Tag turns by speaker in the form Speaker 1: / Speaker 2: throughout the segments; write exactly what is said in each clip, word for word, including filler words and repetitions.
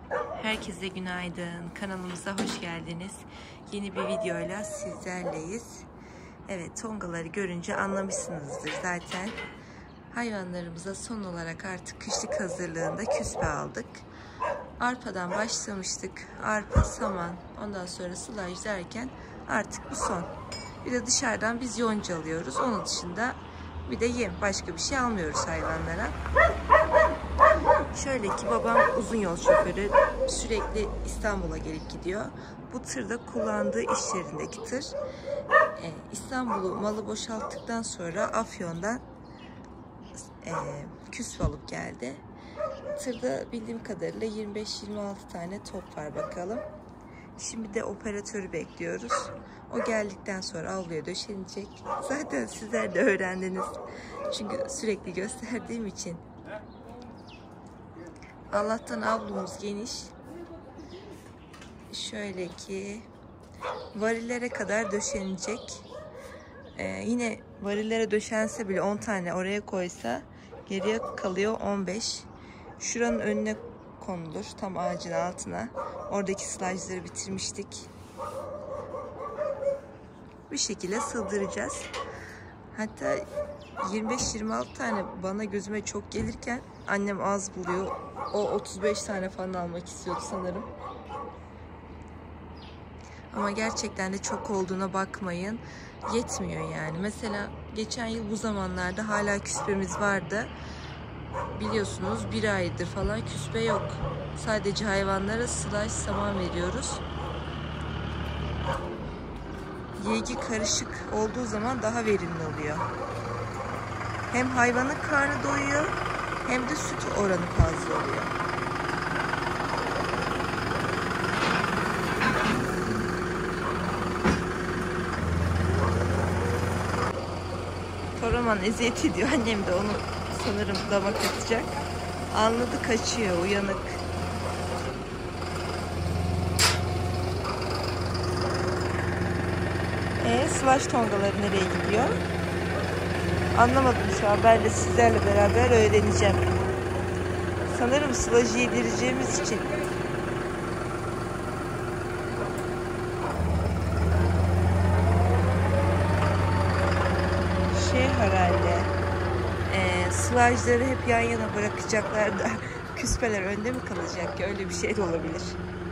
Speaker 1: Herkese günaydın. Kanalımıza hoş geldiniz. Yeni bir videoyla sizlerleyiz. Evet, tongaları görünce anlamışsınızdır zaten. Hayvanlarımıza son olarak artık kışlık hazırlığında küspe aldık. Arpadan başlamıştık. Arpa, saman, ondan sonra sılaj derken artık bu son. Bir de dışarıdan biz yonca alıyoruz. Onun dışında bir de yem, başka bir şey almıyoruz hayvanlara. Şöyle ki babam uzun yol şoförü, sürekli İstanbul'a gelip gidiyor. Bu tır da kullandığı iş yerindeki tır. Ee, İstanbul'u malı boşalttıktan sonra Afyon'dan e, küspe alıp geldi. Tırda bildiğim kadarıyla yirmi beş yirmi altı tane top var bakalım. Şimdi de operatörü bekliyoruz. O geldikten sonra avluya döşenecek. Zaten sizler de öğrendiniz. Çünkü sürekli gösterdiğim için. Allah'tan avlumuz geniş. Şöyle ki varillere kadar döşenecek. Ee, yine varillere döşense bile on tane oraya koysa geriye kalıyor on beş. Şuranın önüne konulur, tam ağacın altına. Oradaki sılajları bitirmiştik. Bir şekilde sığdıracağız. Hatta yirmi beş yirmi altı tane bana gözüme çok gelirken annem az buluyor. O otuz beş tane falan almak istiyordu sanırım. Ama gerçekten de çok olduğuna bakmayın. Yetmiyor yani. Mesela geçen yıl bu zamanlarda hala küspemiz vardı. Biliyorsunuz bir aydır falan küspe yok. Sadece hayvanlara sılaj, saman veriyoruz. Yegi karışık olduğu zaman daha verimli oluyor. Hem hayvanın karnı doyuyor hem de süt oranı fazla oluyor. Toraman eziyet ediyor. Annem de onu sanırım damak atacak. Anladı, kaçıyor, uyanık. Eee sılaj tongaları nereye gidiyor? Anlamadım şu an. Ben de sizlerle beraber öğreneceğim. Sanırım sılajı yedireceğimiz için. Şey herhalde. E, sılajları hep yan yana bırakacaklar da küspeler önde mi kalacak ki? Öyle bir şey de olabilir.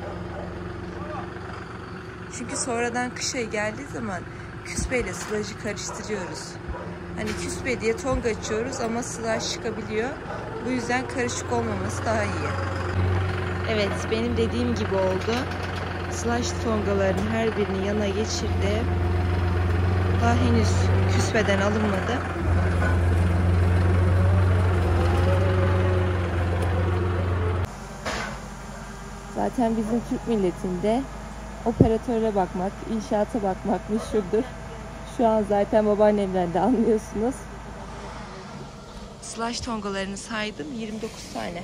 Speaker 1: Çünkü sonradan kış ayı geldiği zaman küspeyle sılajı karıştırıyoruz. Hani küspe diye tonga açıyoruz ama sılaj çıkabiliyor. Bu yüzden karışık olmaması daha iyi. Evet, benim dediğim gibi oldu. Sılaj tongalarının her birini yana geçirdi. Daha henüz küspeden alınmadı. Zaten bizim Türk milletinde operatöre bakmak, inşaata bakmak meşhurdur. Şu an zaten babaannemden de anlıyorsunuz. Sılaj tongalarını saydım, yirmi dokuz tane.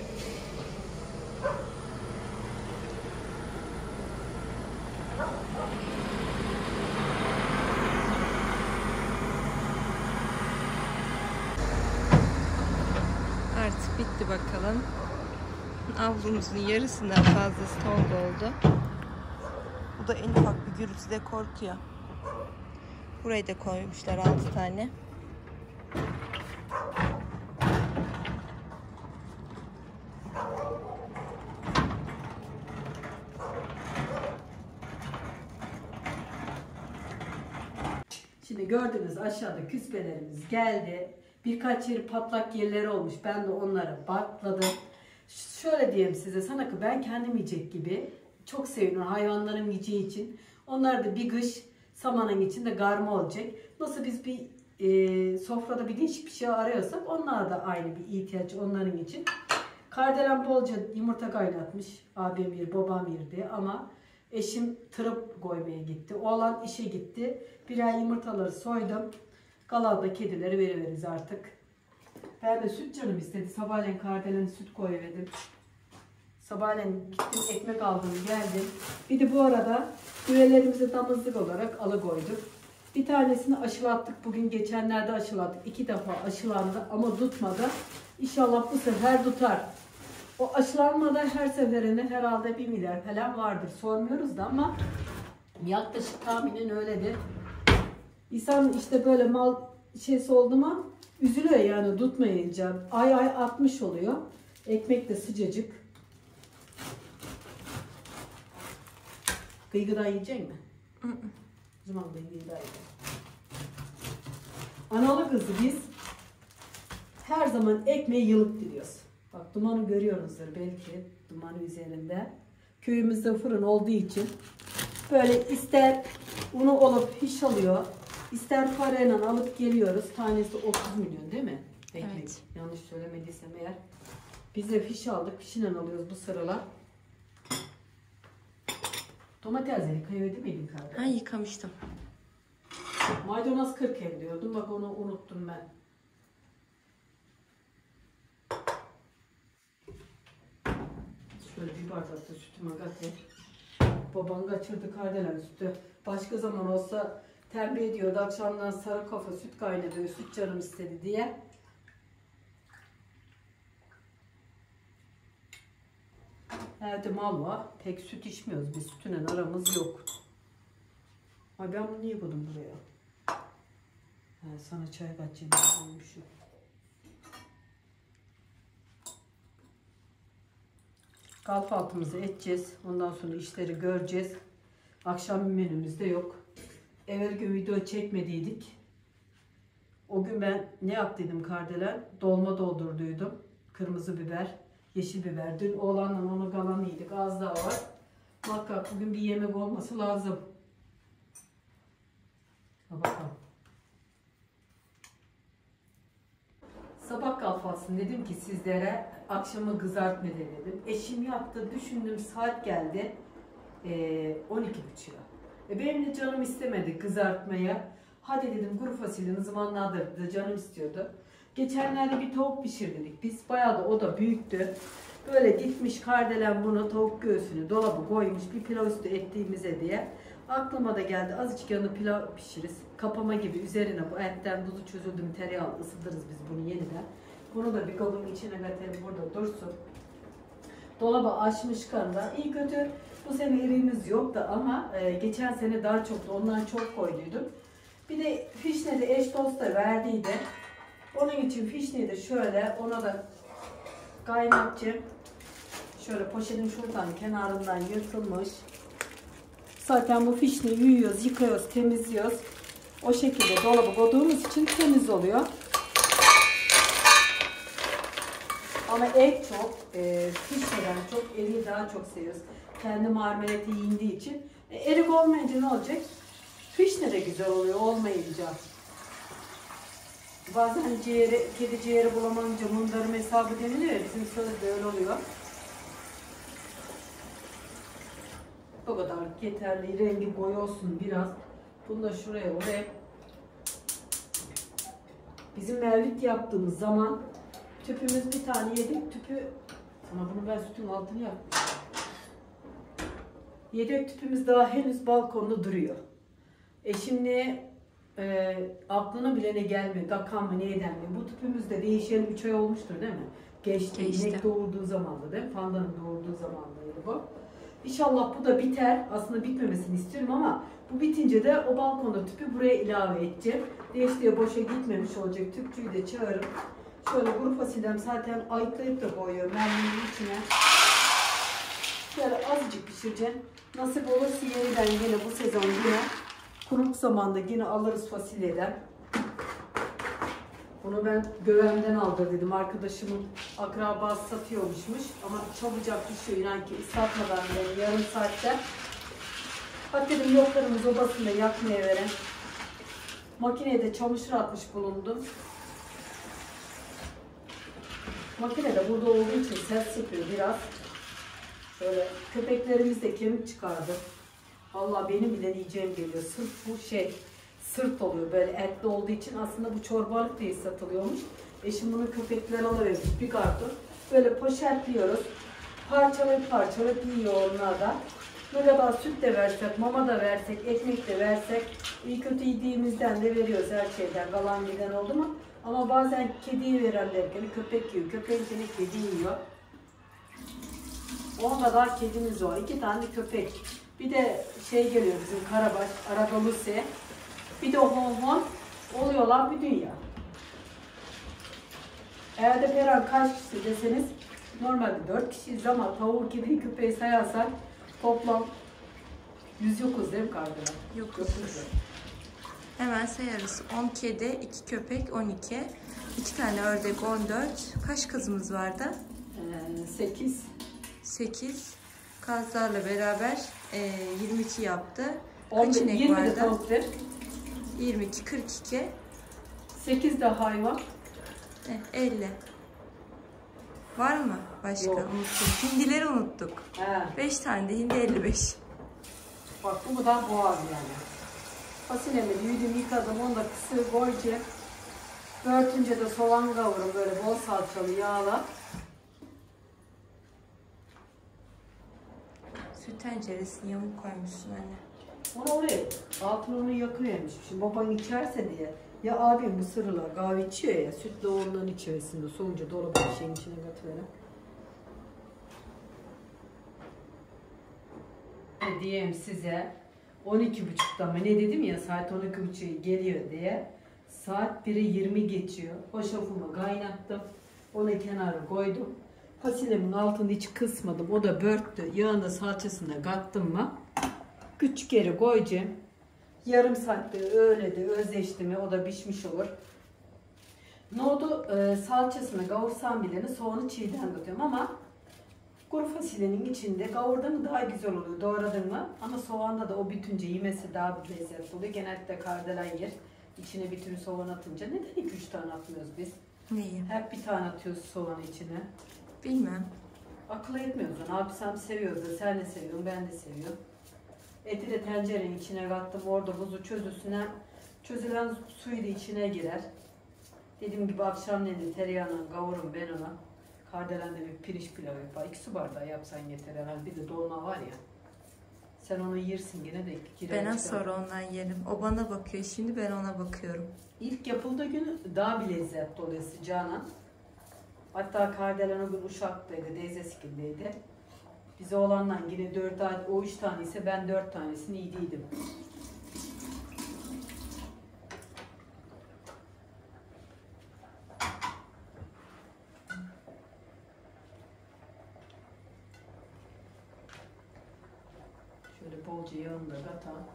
Speaker 1: Artık bitti bakalım. Avlumuzun yarısından fazlası tonga oldu. Bu da en ufak bir gürültüde korkuyor. Burayı da koymuşlar altı tane.
Speaker 2: Şimdi gördüğünüz aşağıda küspelerimiz geldi. Birkaç yeri patlak yerleri olmuş. Ben de onlara batladım. Şöyle diyeyim size, sana ki ben kendim yiyecek gibi çok seviyorum hayvanların yiyeceği için. Onlar da bir kış samanın içinde garma olacak. Nasıl biz bir e, sofrada bir değişik bir şey arıyorsak onlar da aynı bir ihtiyaç onların için. Kardelen bolca yumurta kaynatmış. Abim yer, babam yer diye ama eşim tırıp koymaya gitti. Oğlan işe gitti. Birer yumurtaları soydum. Kalan da kedileri veriveriz artık. Ben de süt canım istedi. Sabahleyin kardelen süt koyuverdim. Sabahleyin gittim ekmek aldım geldim. Bir de bu arada üyelerimize damızlık olarak alıkoyduk. Bir tanesini aşılattık. Bugün geçenlerde aşılattık. İki defa aşılandı ama tutmadı. İnşallah bu sefer tutar. O aşılanmada her seferinde herhalde bir milyar falan vardır. Sormuyoruz da ama yaklaşık tahminen öyledir. İnsan işte böyle mal şeysi oldu mu üzülüyor yani tutmayınca. Ay ay atmış oluyor. Ekmek de sıcacık. Kıygıdan yiyecek mi?
Speaker 1: Hı hı.
Speaker 2: O zaman kıygıdan yiyecek. Analı kızı biz her zaman ekmeği yılıp gidiyoruz. Bak dumanı görüyoruzdur belki dumanı üzerinde. Köyümüzde fırın olduğu için böyle ister unu olup hiç alıyor, ister parayla alıp geliyoruz. Tanesi otuz milyon değil mi? Ekmek. Evet. Yanlış söylemediysem eğer. Biz de fiş aldık. Fişle alıyoruz bu sıralar. Domatesleri yıkayıyor değil miydin kardeşim?
Speaker 1: Ha, yıkamıştım.
Speaker 2: Maydanoz kırk hem diyordum. Bak onu unuttum ben. Şöyle bir bardak da sütüme katayım. Babam kaçırdı kardelen sütü. Başka zaman olsa tembih ediyordu. Akşamdan sarı kafa süt kaynatıyor. Süt canım istedi diye. Evde mal var. Pek süt içmiyoruz. Biz sütüyle aramız yok. Ay ben bunu niye koydum buraya? Ha, sana çay kaçayım. Olmuşum. Kahvaltımızı edeceğiz. Ondan sonra işleri göreceğiz. Akşam bir menümüz de yok. Evvel gün video çekmediydik. O gün ben ne yaptıydım kardelen? Dolma doldurduydum. Kırmızı biber, yeşil biber. Dün oğlanla onu kalan yedik. Az daha var. Muhakkak bugün bir yemek olması lazım. Ha bakalım. Sabah kahvaltısını dedim ki sizlere akşamı kızartma dedim. Eşim yaptı, düşündüm saat geldi ee, on iki buçuğa. E benim de canım istemedi kızartmaya. Hadi dedim kuru fasulyenin zamanlardır da canım istiyordu. Geçenlerde bir tavuk pişirdik biz. Bayağı da o da büyüktü. Böyle gitmiş kardelen bunu tavuk göğsünü dolaba koymuş bir pilav üstü ettiğimize diye. Aklıma da geldi azıcık yanı pilav pişiririz. Kapama gibi üzerine bu etten buzu çözüldü mü tereyağı ısıtırız biz bunu yeniden. Bunu da bir kabın içine katalım burada dursun. Dolaba açmış kanında. İyi kötü bu sene eriğimiz yoktu ama e, geçen sene daha çoktu. Ondan çok koyduydum. Bir de fişne de eş dost da verdiydi. Onun için fişneyi de şöyle ona da kaynatacağım. Şöyle poşetin şuradan kenarından yırtılmış. Zaten bu fişneyi yuyuyoruz, yıkıyoruz, temizliyoruz. O şekilde dolaba koyduğumuz için temiz oluyor. Ama et çok, e, fişneden çok, eriği daha çok seviyoruz. Kendi marmeleti yiyindiği için. E, erik olmayınca ne olacak? Fişne de güzel oluyor, olmayınca. Bazen ciğeri, kedi ciğeri bulamayınca mundarım hesabı deniliyor ya, bizim sözde öyle oluyor. O kadar yeterli, rengi boy olsun biraz. Bunu da şuraya oraya. Bizim mevlid yaptığımız zaman tüpümüz bir tane yedik tüpü. Ama bunu ben sütün altını yaptım. Yedek tüpümüz daha henüz balkonda duruyor. E şimdi e, aklına bile ne gelmiyor. Dakan mı neyden mi? Bu tüpümüz de değişeli üç ay olmuştur değil mi? Geçti.
Speaker 1: Geçti.
Speaker 2: İnek doğurduğu zamanda değil mi? Pandanın doğurduğu zamandaydı bu. İnşallah bu da biter. Aslında bitmemesini istiyorum ama bu bitince de o balkonda tüpü buraya ilave edeceğim. Değiştiğe boşa gitmemiş olacak. Tüpçüyü de çağırıp şöyle kuru fasulyem zaten ayıklayıp da koyuyorum mermenin içine. Şöyle azıcık pişireceğim. Nasip olursa yeniden yine bu sezon yine kuruk zamanda yine alırız fasulyeden. Bunu ben Göven'den aldırdım. Arkadaşımın akrabası satıyormuşmuş. Ama çabucak düşüyor inan ki satmadan yani yarım saatte. Bak dedim yoklarımız obasında yakmaya veren. Makineye de çamaşır atmış bulundum. Makine de burada olduğu için ses yapıyor biraz. Şöyle köpeklerimiz de kemik çıkardı. Vallahi benim bile yiyeceğim geliyor. Sırf bu şey sırt oluyor böyle etli olduğu için aslında bu çorbalık diye satılıyormuş. Eşim bunu köpekler alıvermiş bir karton. Böyle poşetliyoruz. Parçalayıp parçalayıp yiyor onlar da. Ne kadar süt de versek, mama da versek, ekmek de versek iyi kötü yediğimizden de veriyoruz her şeyden. Kalan giden oldu mu? Ama bazen kediyi verenler gibi köpek yiyor. Köpeğin seni kedi yiyor. on kadar kedimiz var. iki tane köpek. Bir de şey geliyor bizim Karabaş, Aradolusi. Bir de honhon. Oluyorlar bir dünya. Evde Peren kaç kişi deseniz normalde dört kişiyiz ama tavuk, kedi, köpeği sayarsak toplam yüz yokuz değil mi Kardelen?
Speaker 1: Yokuz. Hemen sayarız. on kedi, iki köpek, on iki. iki tane ördek, on dört. Kaç kızımız vardı?
Speaker 2: Ee, sekiz.
Speaker 1: sekiz. Kazlarla beraber e, yirmi iki yaptı.
Speaker 2: on,
Speaker 1: Kaç inek
Speaker 2: yirmi de
Speaker 1: vardı?
Speaker 2: tavuktur.
Speaker 1: yirmi iki, kırk iki.
Speaker 2: sekiz de hayvan.
Speaker 1: Eh, elli. Var mı başka?
Speaker 2: Yok.
Speaker 1: Unuttum. Hindileri unuttuk.
Speaker 2: He.
Speaker 1: beş tane de hindi, elli beş.
Speaker 2: Bak bu kadar boğaz yani. Fasulyemi büyüdüm, yıkadım, onu da kısır koyacağım. Örtünce de soğan kavurum böyle bol salçalı yağla.
Speaker 1: Süt tenceresini yamuk koymuşsun anne.
Speaker 2: Onu oraya altını onu yakıvermiş. Şimdi baban içerse diye. Ya abim mısırla kahve içiyor ya, sütle ondan içerisinde soğunca dolabın şeyin içine katıverim. Ne diyeyim size, on iki buçukta mı ne dedim ya, saat on iki buçuk geliyor diye. Saat biri yirmi geçiyor. Hoşafımı kaynattım. Onu kenara koydum. Fasulyemin altını hiç kısmadım. O da börttü. Yağını da salçasını da kattım mı? Küçük yere koyacağım. Yarım saatte öyle de özleşti mi o da pişmiş olur. Nohudu e, salçasını kavursam bile soğanı çiğden katıyorum ama kuru fasulyenin içinde kavurdun mı daha güzel oluyor. Doğradın mı? Ama soğanda da o bütünce yemesi daha bir lezzetli oluyor. Genellikle kardelen yer. İçine bir tür soğan atınca neden iki üç tane atmıyoruz biz?
Speaker 1: Neyi?
Speaker 2: Hep bir tane atıyoruz soğanı içine.
Speaker 1: Bilmem.
Speaker 2: Akıl etmiyoruz onu. Abisem seviyordu. Sen de seviyorsun. Ben de seviyorum. Eti de tencerenin içine kattım. Orada buzu çözülsün. Çözülen suyu da içine girer. Dediğim gibi akşamleyin tereyağını kavururum ben ona. Kardelen'de bir pirinç pilavı yapar. İki su bardağı yapsan yeter herhalde. Bir de dolma var ya. Sen onu yersin gene de.
Speaker 1: Ben az sonra ondan yerim. O bana bakıyor. Şimdi ben ona bakıyorum.
Speaker 2: İlk yapıldığı günü daha bir lezzetli oluyor sıcağına. Hatta Kardelen o gün Uşak'taydı. Teyzeskindeydi. Bize olandan yine dört tane, o üç tane ise ben dört tanesini yediydim. Şöyle bolca yağını da katalım.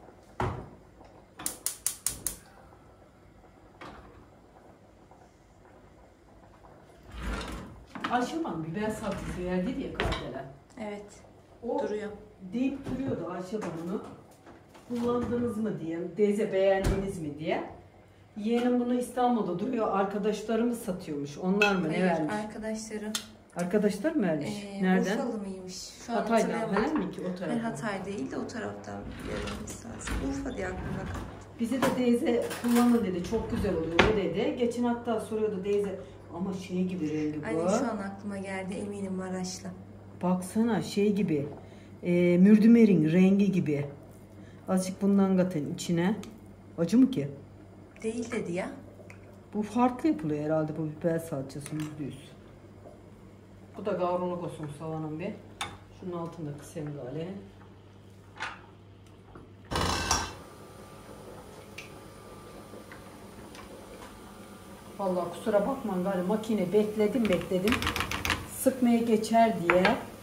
Speaker 2: Ayşeban biber salçası verdi diye Kardelen.
Speaker 1: Evet.
Speaker 2: O
Speaker 1: Duruyor.
Speaker 2: deyip duruyordu Ayşeban onu. Kullandınız mı diye, teyze beğendiniz mi diye. Yeğenim bunu İstanbul'da duruyor. Arkadaşlarımız satıyormuş. Onlar mı
Speaker 1: Hayır,
Speaker 2: ne vermiş?
Speaker 1: arkadaşlarım.
Speaker 2: Arkadaşlar mı vermiş?
Speaker 1: Ee,
Speaker 2: Nereden?
Speaker 1: Urfalı mıymış? Şu an
Speaker 2: Hatay'dan
Speaker 1: hatırlayamadım.
Speaker 2: falan mı ki o
Speaker 1: Hayır,
Speaker 2: taraftan?
Speaker 1: Hatay değil de o taraftan gelmemiz lazım. Urfa diye aklıma kaldı.
Speaker 2: Bize de teyze kullanın dedi. Çok güzel oluyor o dedi. Geçen hatta soruyordu teyze. Ama şey gibi rengi bu.
Speaker 1: Anne şu an aklıma geldi, eminim Maraşlı.
Speaker 2: Baksana şey gibi. E, mürdümerin rengi gibi. Azıcık bundan katın içine. Acı mı ki?
Speaker 1: Değil dedi ya.
Speaker 2: Bu farklı yapılıyor herhalde bu biber salçası yüzde yüz. Bu da kavruluk olsun soğanın bir. Şunun altında kısayım böyle. Vallahi kusura bakmayın galiba makine bekledim bekledim. Sıkmaya geçer diye.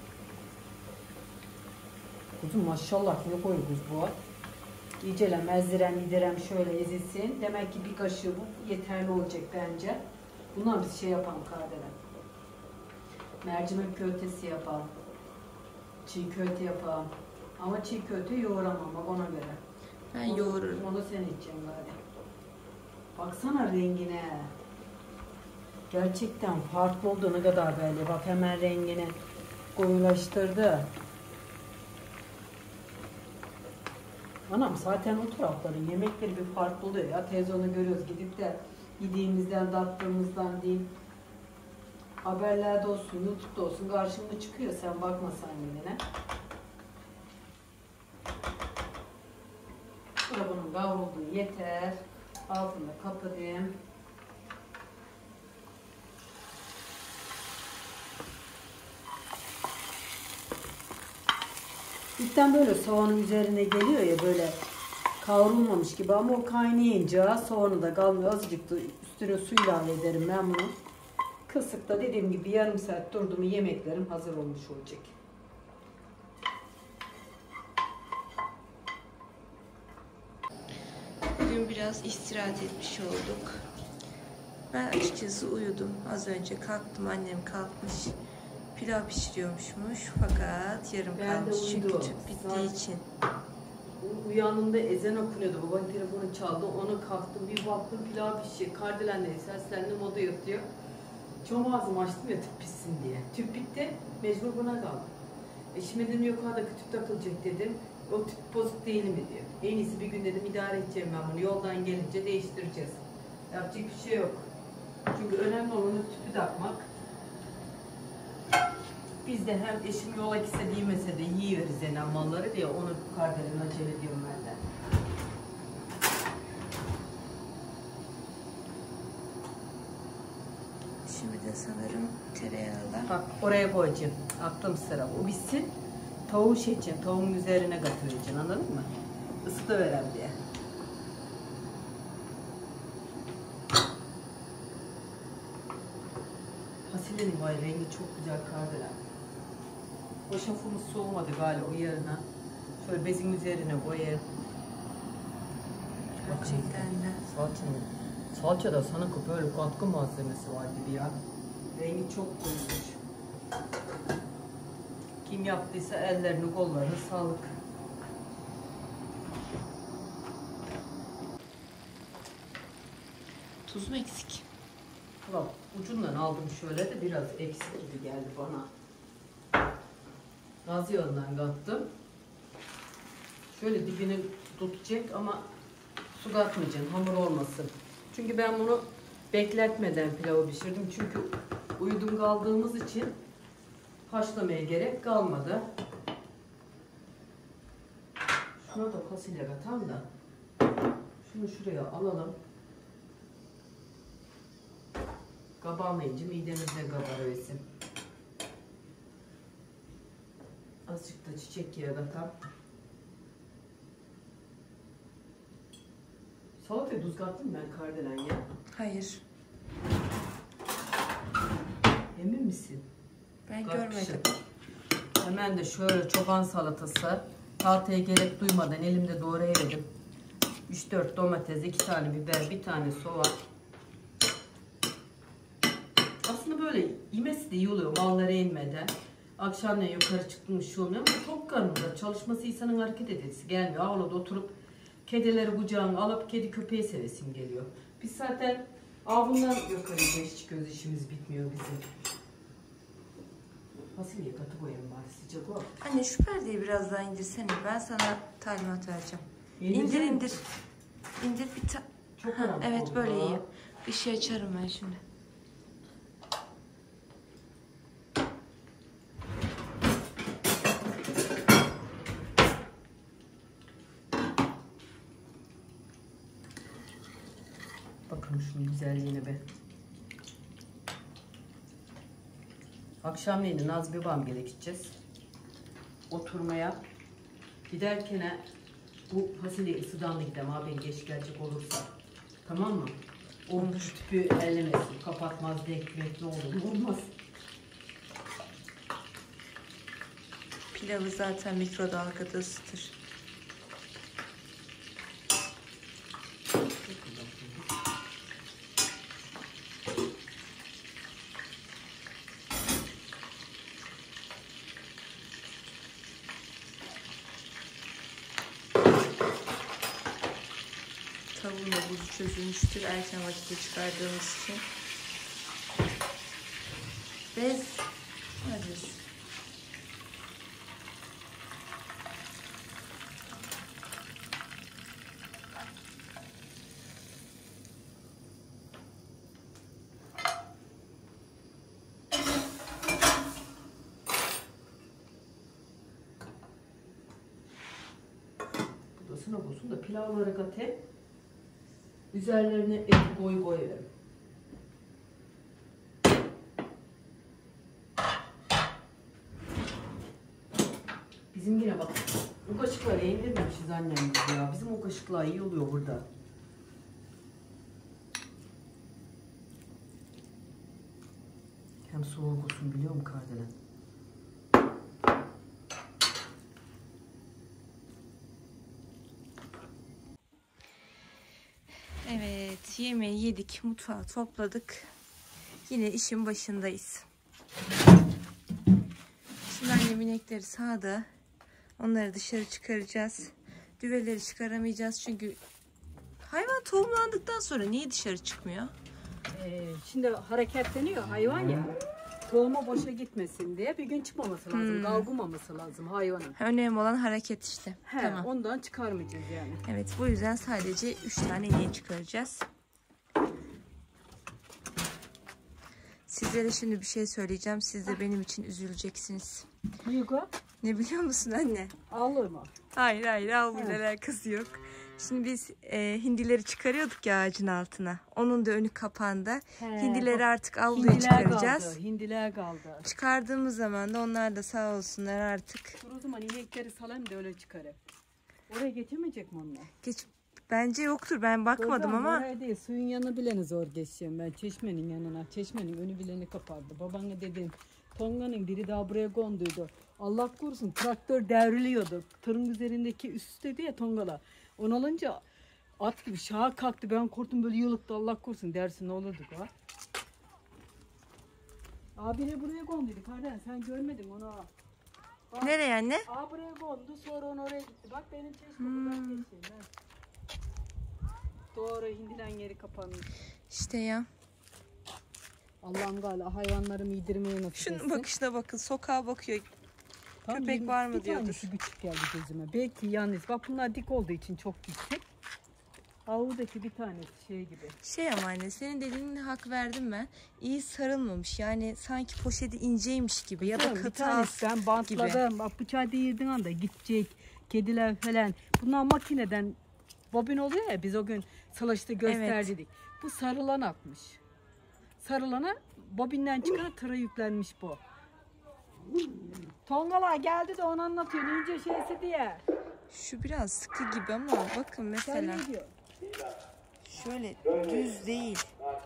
Speaker 2: Kuzum maşallah ne koyuyoruz bu? İyicele mezdirem idirem şöyle ezilsin. Demek ki bir kaşığı bu yeterli olacak bence. Bundan biz şey yapalım Kardelen. Mercimek köftesi yapalım. Çiğ köfte yapalım. Ama çiğ köfte yoğuramam bak ona göre.
Speaker 1: Ben
Speaker 2: onu,
Speaker 1: yoğururum.
Speaker 2: Onu sen içeceksin galiba. Baksana rengine. Gerçekten farklı oldu ne kadar belli. Bak hemen rengini koyulaştırdı. Anam zaten o tarafların yemekleri bir farklı oluyor ya. Televizyonda görüyoruz gidip de yediğimizden, tattığımızdan değil. Haberlerde olsun, YouTube'da olsun karşımda çıkıyor. Sen bakmasan yine. Burada bunun kavrulduğu yeter. Altını kapatayım. İlkten böyle soğanın üzerine geliyor ya, böyle kavrulmamış gibi, ama o kaynayınca soğanı da kalmıyor. Azıcık da üstüne su ilave ederim ben bunu. Kısıkta dediğim gibi yarım saat durdu mu yemeklerim hazır olmuş olacak.
Speaker 1: Bugün biraz istirahat etmiş olduk. Ben açıkçası uyudum. Az önce kalktım, annem kalkmış. Pilav pişiriyormuşmuş fakat yarım
Speaker 2: Ben
Speaker 1: kalmış çünkü
Speaker 2: uyudum.
Speaker 1: tüp bittiği
Speaker 2: Saat...
Speaker 1: için.
Speaker 2: Uyanımda ezan okunuyordu. Babanın telefonu çaldı. Ona kalktım. Bir baktım pilav pişiyor. Kardelenleri seslendim. O da yatıyor. Çom ağzımı açtım ya tüp pişsin diye. Tüp bitti. Mecbur buna kaldım. Eşime dedim yukarıdaki tüp takılacak dedim. O tüp bozuk değil mi diyor. En iyisi bir gün dedim idare edeceğim ben bunu. Yoldan gelince değiştireceğiz. Yapacak bir şey yok. Çünkü önemli olan tüpü takmak. Biz de hem eşim yola gitse de yemese de yiyiveriz yenen malları diye onu kardelen acele ediyorum ben de.
Speaker 1: Şimdi de sanırım tereyağla.
Speaker 2: Bak oraya koyacağım. Aklım sıra. O bitsin. Tavuğu şey edeceğim. Tavuğun üzerine katıvereceksin, anladın mı? Isıtıverem diye. Fasulyenin vay rengi çok güzel kardelen. O şafımız soğumadı galiba o yerine. Şöyle bezin üzerine koyayım.
Speaker 1: Gerçekten de.
Speaker 2: Salçanın. Salçada sanki böyle katkı malzemesi var gibi ya. Rengi çok koymuş. Kim yaptıysa ellerini kollarını sağlık.
Speaker 1: Tuz mu eksik?
Speaker 2: Bak ucundan aldım şöyle de biraz eksik gibi geldi bana. Gaz yağından kattım. Şöyle dibini tutacak ama su katmayacağım, hamur olmasın. Çünkü ben bunu bekletmeden pilavı pişirdim. Çünkü uyudum kaldığımız için haşlamaya gerek kalmadı. Şuna da fasulye katam da. Şunu şuraya alalım. Kabarmayınca midemizde kabarıversin. Azıcık da çiçek yağı katam. Salataya tuz kattım ben kardelen ya.
Speaker 1: Hayır.
Speaker 2: Emin misin?
Speaker 1: Ben
Speaker 2: Katmışım.
Speaker 1: görmedim.
Speaker 2: Hemen de şöyle çoban salatası. Salataya gerek duymadan elimde doğrayıverdim. üç dört domates, iki tane biber, bir tane soğan. Aslında böyle yemesi de iyi oluyor mallara inmeden. Akşamleyin yukarı çıktım bir şey olmuyor ama çok karnımda. Çalışması insanın hareket edesi gelmiyor. Avluda oturup kedileri kucağına alıp kedi köpeği sevesim geliyor. Biz zaten avundan yukarıya hiç çıkıyoruz, işimiz bitmiyor bizim. Fasulye katı koyalım bari, sıcak o.
Speaker 1: Anne şu perdeyi biraz daha indirsene. Ben sana talimat vereceğim.
Speaker 2: İndireceğim.
Speaker 1: İndir indir. İndir bir ta...
Speaker 2: Çok
Speaker 1: Ha,
Speaker 2: karanlık
Speaker 1: evet
Speaker 2: oldu.
Speaker 1: böyle iyi. Işığı açarım ben şimdi.
Speaker 2: Bakın şunun güzelliğine be. Akşamleyin Nazmi babam gele gideceğiz. Oturmaya. Giderken bu fasulye ısıdan da gidem abi, geç gelecek olursa. Tamam mı? O tüpü ellemesin. Kapatmaz, dekmek ne olur olmaz.
Speaker 1: Pilavı zaten mikrodalgada ısıtır. Tavuğun da buzu çözülmüştür erken vakitte çıkardığımız için. Bez hazır.
Speaker 2: Budasına olsun da pilavları katayım. Üzerlerine et koy koyuyorum. Bizim yine bak. O kaşıkları indirmemişiz annem biz ya. Bizim o kaşıklar iyi oluyor burada. Hem soğuk olsun biliyor musun Kardelen?
Speaker 1: Evet, yemeği yedik, mutfağı topladık. Yine işin başındayız. Şimdi annem inekleri sağda. Onları dışarı çıkaracağız. Düveleri çıkaramayacağız çünkü hayvan tohumlandıktan sonra niye dışarı çıkmıyor?
Speaker 2: Ee, şimdi hareketleniyor hayvan ya. Tohuma boşa gitmesin diye bir gün çıkmaması lazım.
Speaker 1: Hmm.
Speaker 2: Kalkmaması lazım hayvanın.
Speaker 1: Önemli olan hareket işte.
Speaker 2: He,
Speaker 1: Tamam.
Speaker 2: Ondan çıkarmayacağız yani.
Speaker 1: Evet, bu yüzden sadece üç tane ineği çıkaracağız. Sizlere şimdi bir şey söyleyeceğim. Siz de benim için üzüleceksiniz.
Speaker 2: Yugo?
Speaker 1: Ne biliyor musun anne?
Speaker 2: Ağlıyor mu?
Speaker 1: Hayır hayır, almayla
Speaker 2: Evet.
Speaker 1: alakası yok. Şimdi biz e, hindileri çıkarıyorduk ya ağacın altına. Onun da önü kapandı.
Speaker 2: He,
Speaker 1: hindileri artık avluya
Speaker 2: Hindiler
Speaker 1: çıkaracağız.
Speaker 2: kaldı. Hindiler kaldı.
Speaker 1: Çıkardığımız zaman da onlar da sağ olsunlar artık.
Speaker 2: Dur o zaman inekleri salayım da öyle çıkarıp. Oraya geçemeyecek mi onlar?
Speaker 1: Geç, bence yoktur, ben bakmadım
Speaker 2: Hocam,
Speaker 1: ama.
Speaker 2: oraya değil, suyun yanına bileni zor geçeceğim ben. Çeşmenin yanına. Çeşmenin önü bileni kapardı. Babana dedim. Tonga'nın biri daha buraya konduydu. Allah korusun traktör devriliyordu. Tırın üzerindeki üstteydi ya Tonga'la. Onu alınca at gibi şaha kalktı. Ben korktum böyle yılıktı. Allah korusun dersin ne olurdu ha. Abine buraya konduydu. Kardeşim sen görmedin onu. Bak,
Speaker 1: Nereye anne?
Speaker 2: Aa buraya kondu sonra onu oraya gitti. Bak benim çeşme
Speaker 1: Hmm.
Speaker 2: buradan geçeyim ben. Doğru hindilen yeri kapanmış.
Speaker 1: İşte ya.
Speaker 2: Allah'ım galiba hayvanları yedirmeye nasip etsin.
Speaker 1: Şunun bakışına bakın, sokağa bakıyor.
Speaker 2: Tam
Speaker 1: köpek
Speaker 2: yirmi-
Speaker 1: var mı
Speaker 2: bir
Speaker 1: diyordur.
Speaker 2: tanesi küçük geldi gözüme. Belki yalnız. Bak bunlar dik olduğu için çok yüksek. Avuzdaki bir tanesi şey gibi.
Speaker 1: Şey ama anne, senin dediğine hak verdim ben. İyi sarılmamış, yani sanki poşeti inceymiş gibi ya da
Speaker 2: Bir
Speaker 1: katı
Speaker 2: tanesi
Speaker 1: az
Speaker 2: ben bantladım. Bak bıçağı değirdiğin anda gidecek. Kediler falan. Bunlar makineden bobin oluyor ya biz o gün salaşta gösterdik. Bu sarılan atmış. Sarılana bobinden çıkan tıra yüklenmiş bu. Tongalar geldi de onu anlatıyor. İnce şeysi diye.
Speaker 1: Şu biraz sıkı gibi ama bakın
Speaker 2: Sen
Speaker 1: mesela
Speaker 2: ne diyor?
Speaker 1: şöyle düz değil.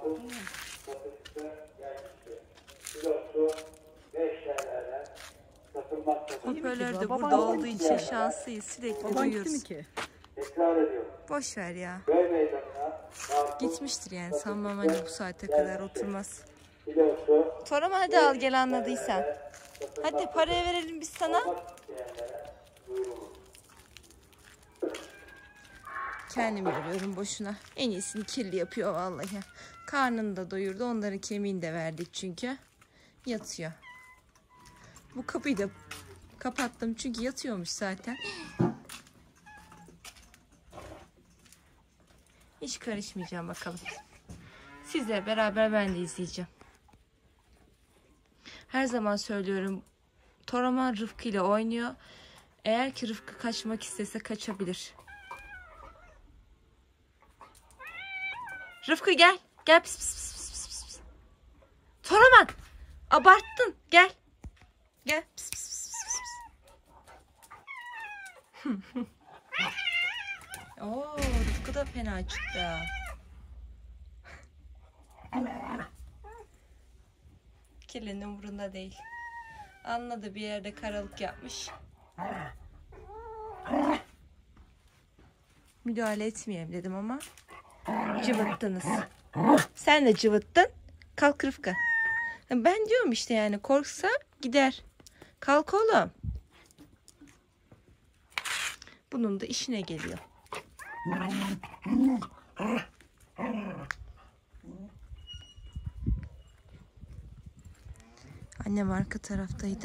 Speaker 1: Hoparlör de burada olduğu için şanslıyız, sürekli
Speaker 2: Baban gitti mi
Speaker 1: duyuyoruz.
Speaker 2: ki?
Speaker 1: Boş ver ya. Gitmiştir yani, sanmam hani bu saate kadar oturmaz. Torama hadi al gel, anladıysan. Hadi parayı verelim biz sana. Kendimi yoruyorum boşuna. En iyisini kirli yapıyor vallahi. Karnını da doyurdu. Onların kemiğini de verdik çünkü. Yatıyor. Bu kapıyı da kapattım çünkü yatıyormuş zaten. Hiç karışmayacağım bakalım. Sizle beraber ben de izleyeceğim. Her zaman söylüyorum. Toraman Rıfkı ile oynuyor. Eğer ki Rıfkı kaçmak istese kaçabilir. Rıfkı gel. Gel. Pis, pis, pis, pis, pis, pis. Toraman. Abarttın. Gel. Gel. Pis, pis, pis, pis, pis. Oo, Rıfkı da fena çıktı. Kirlinin umurunda değil. Anladı, bir yerde karalık yapmış. Müdahale etmeyelim dedim ama cıvıttınız. Sen de cıvıttın. Kalk Rıfkı. Ben diyorum işte, yani korksa gider. Kalk oğlum. Bunun da işine geliyor. Annem arka taraftaydı.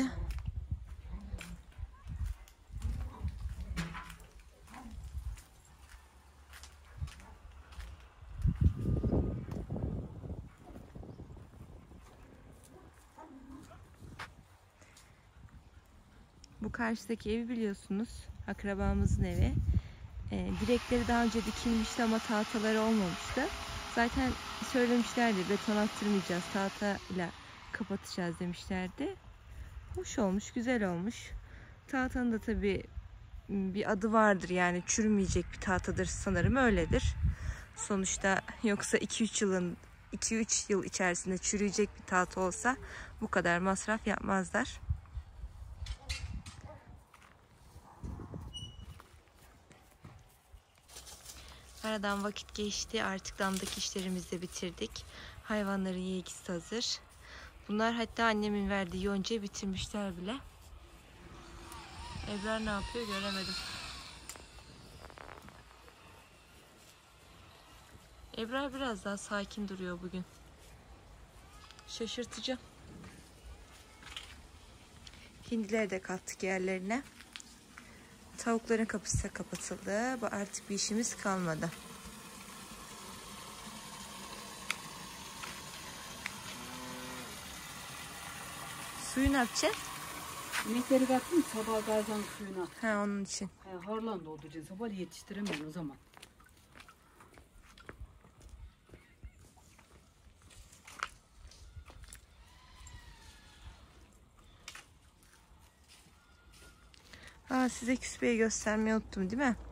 Speaker 1: Bu karşıdaki evi biliyorsunuz. Akrabamızın evi. E, direkleri daha önce dikilmişti ama tahtaları olmamıştı. Zaten söylemişlerdi, beton attırmayacağız, tahta ile kapatacağız demişlerdi. Hoş olmuş, güzel olmuş. Tahtanın da tabii bir adı vardır, yani çürümeyecek bir tahtadır sanırım, öyledir. Sonuçta yoksa iki üç yılın iki üç yıl içerisinde çürüyecek bir tahta olsa bu kadar masraf yapmazlar. Aradan vakit geçti. Artık damdaki işlerimizi de bitirdik. Hayvanların yeğgisi hazır. Bunlar hatta annemin verdiği yoncayı bitirmişler bile. Ebrar ne yapıyor göremedim. Ebrar biraz daha sakin duruyor bugün. Şaşırtıcı. Hindileri de kattık yerlerine. Tavukların kapısı kapatıldı. Artık bir işimiz kalmadı. Suyu ne yapacağız?
Speaker 2: İnekleri kattım sabah gazdan suyuna.
Speaker 1: Ha, onun için.
Speaker 2: Ha, harlan dolduracağız. Sabah yetiştiremeyiz o zaman.
Speaker 1: Aa, size küspeyi göstermeyi unuttum değil mi?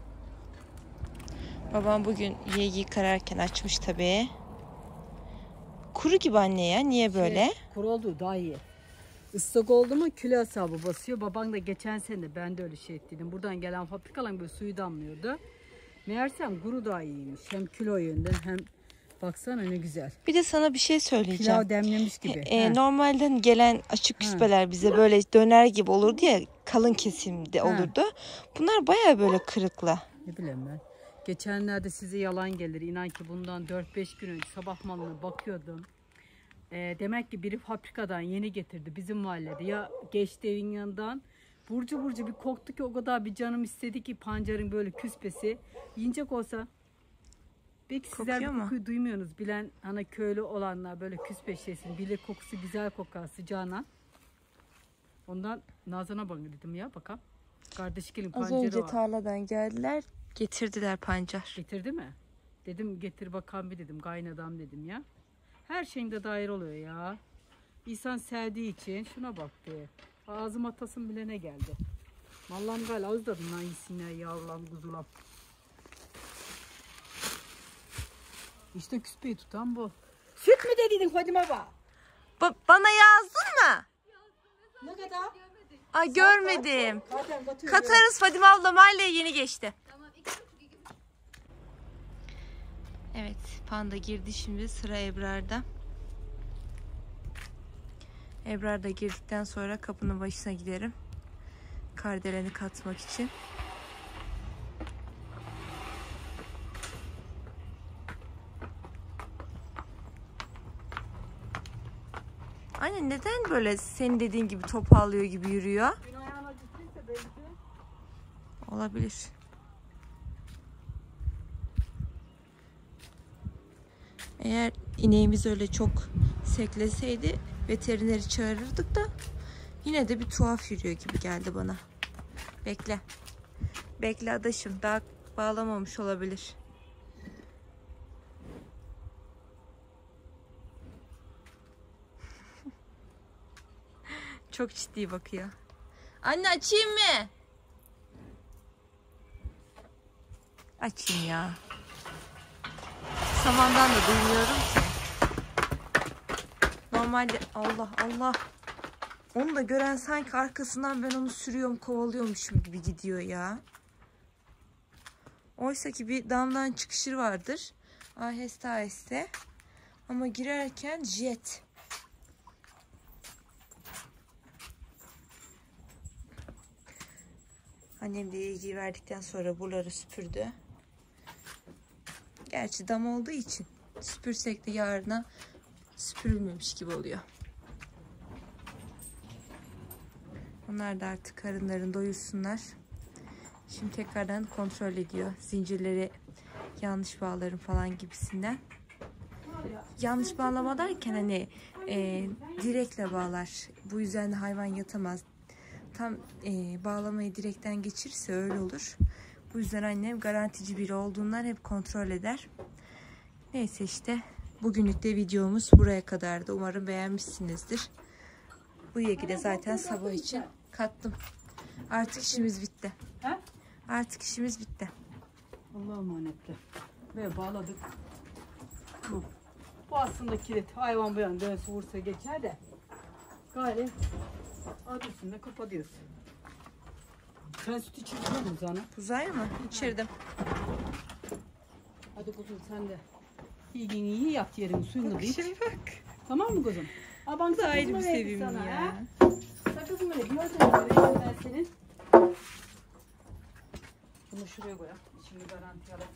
Speaker 1: Babam bugün yeğeyi kararken açmış tabii. Kuru gibi anne ya. Niye böyle?
Speaker 2: Şey, kuru oldu daha iyi. Islak oldu mu kilo hesabı basıyor. Baban da geçen sene ben de öyle şey ettiydim. Buradan gelen fabrikaların böyle suyu damlıyordu. Meğersem kuru daha iyiymiş. Hem kilo yönden hem baksana ne güzel.
Speaker 1: Bir de sana bir şey söyleyeceğim.
Speaker 2: Pilav demlemiş gibi.
Speaker 1: E, normalde gelen açık küspeler bize böyle döner gibi olurdu ya, kalın kesimde olurdu. Bunlar baya böyle kırıklı.
Speaker 2: Ne bileyim ben. Geçenlerde size yalan gelir. İnan ki bundan dört beş gün önce sabah malına bakıyordum. E, demek ki biri fabrikadan yeni getirdi bizim mahallede. Ya geçti evin yanından. Burcu burcu bir koktu ki o kadar bir canım istedi ki pancarın böyle küspesi. Yiyecek olsa. Belki sizler bu kokuyu duymuyorsunuz. Bilen hani köylü olanlar böyle küspe şeysin. Bilir kokusu güzel kokar sıcağına. Ondan Nazan'a bakın dedim ya bakalım. Kardeş gelin pancarı var. Az önce
Speaker 1: tarladan geldiler. Getirdiler pancar.
Speaker 2: Getirdi mi? Dedim getir bakalım bir dedim. Kaynadam dedim ya. Her şeyinde dair oluyor ya. İnsan sevdiği için şuna bak diye. Ağzım atasım bile ne geldi. Mallam gal ağızladım lan iyisinler yavrulam kuzulam. İşte küspeyi tutan bu. Süt mü dediydin Fadime baba?
Speaker 1: Ba bana yazdın mı?
Speaker 2: Ne kadar?
Speaker 1: Ay görmedim. Katarız, Fadime abla mahalleye yeni geçti. Evet, panda girdi, şimdi sıra Ebrar'da. Ebrar da girdikten sonra kapının başına giderim. Kardeleni katmak için. Anne neden böyle senin dediğin gibi topallıyor gibi yürüyor? Olabilir. Eğer ineğimiz öyle çok sekleseydi veterineri çağırırdık da yine de bir tuhaf yürüyor gibi geldi bana. Bekle. Bekle adaşım. Daha bağlamamış olabilir. Çok ciddi bakıyor. Anne açayım mı? Açayım ya. Samandan da duymuyorum ki. Normalde Allah Allah. Onu da gören sanki arkasından ben onu sürüyorum, kovalıyormuşum gibi gidiyor ya. Oysa ki bir damdan çıkışı vardır. Aheste aheste. Ama girerken jet. Annem de ilgi verdikten sonra buraları süpürdü. Gerçi dam olduğu için süpürsek de yarına süpürülmemiş gibi oluyor. Onlar da artık karınlarını doyursunlar. Şimdi tekrardan kontrol ediyor. Zincirleri yanlış bağlarım falan gibisinden. Yanlış bağlama derken hani e, direkle bağlar. Bu yüzden de hayvan yatamaz. Tam e, bağlamayı direkten geçirirse öyle olur. Bu yüzden annem garantici biri olduğundan hep kontrol eder. Neyse işte bugünlük de videomuz buraya kadardı. Umarım beğenmişsinizdir. Bu yegi de zaten sabah için kattım. Artık işimiz bitti.
Speaker 2: He?
Speaker 1: Artık işimiz bitti.
Speaker 2: Allah'a emanetle. Ve bağladık. Bu. Bu aslında kilit. Hayvan bu yana dönse vursa geçer de. Gayri adı üstünde kapatıyoruz. Sen süt içirdin mi Zana?
Speaker 1: Uzay mı? İçirdim.
Speaker 2: Hadi kuzum sen de. İyiliğini iyi yap, yerini suyunu da iç.
Speaker 1: Şimdi bak.
Speaker 2: Tamam mı kuzum? Aban
Speaker 1: Bu da ayrı bir
Speaker 2: sakızımı verdi
Speaker 1: sevim
Speaker 2: sana,
Speaker 1: ya.
Speaker 2: ha? Sakızımı verdi. Gördün mü? Verdim ben senin. Bunu şuraya koyalım. İçini garanti alalım.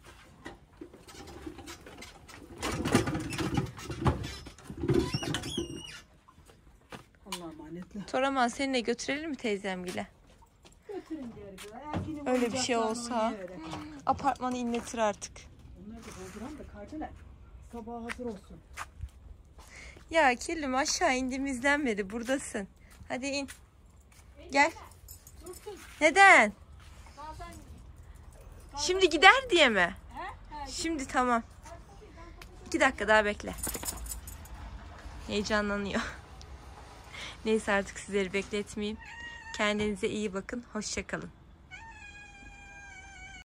Speaker 2: Allah'a emanetle.
Speaker 1: Toraman seni de götürelim mi teyzemgile?
Speaker 2: Götürün diğer
Speaker 1: Öyle bir şey olsa apartmanı inletir artık.
Speaker 2: Onları da dolduran da kardeler sabaha hazır olsun.
Speaker 1: Ya Kirlim aşağı indiğimizden beri buradasın. Hadi in. Gel. Neden? Şimdi gider diye mi? Şimdi tamam. İki dakika daha bekle. Heyecanlanıyor. Neyse artık sizleri bekletmeyeyim. Kendinize iyi bakın. Hoşça kalın.